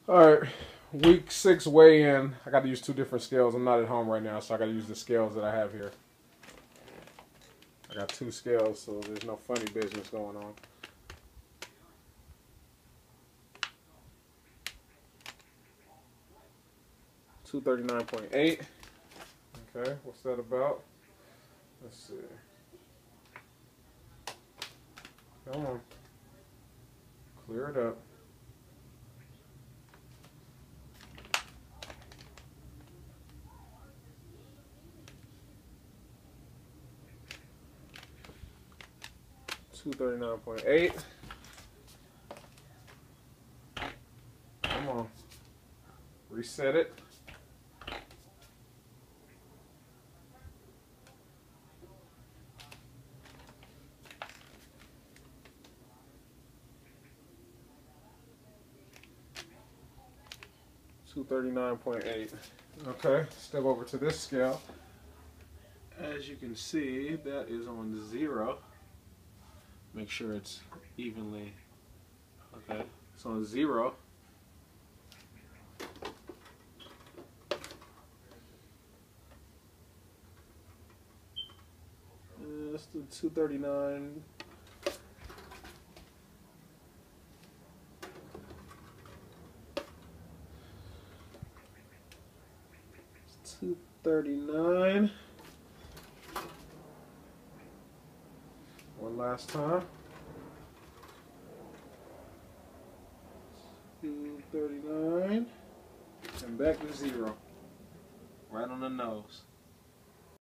Alright, week 6 weigh-in. I got to use 2 different scales. I'm not at home right now, so I got to use the scales that I have here. I got 2 scales, so there's no funny business going on. $239.8. Okay, what's that about? Let's see. Come on. Clear it up. $239.8. Come on. Reset it. $239.8. Okay, step over to this scale. As you can see, that is on 0. Make sure it's evenly. Okay, it's on 0. Let's do 239. It's 239. One last time. 239. And back to 0. Right on the nose.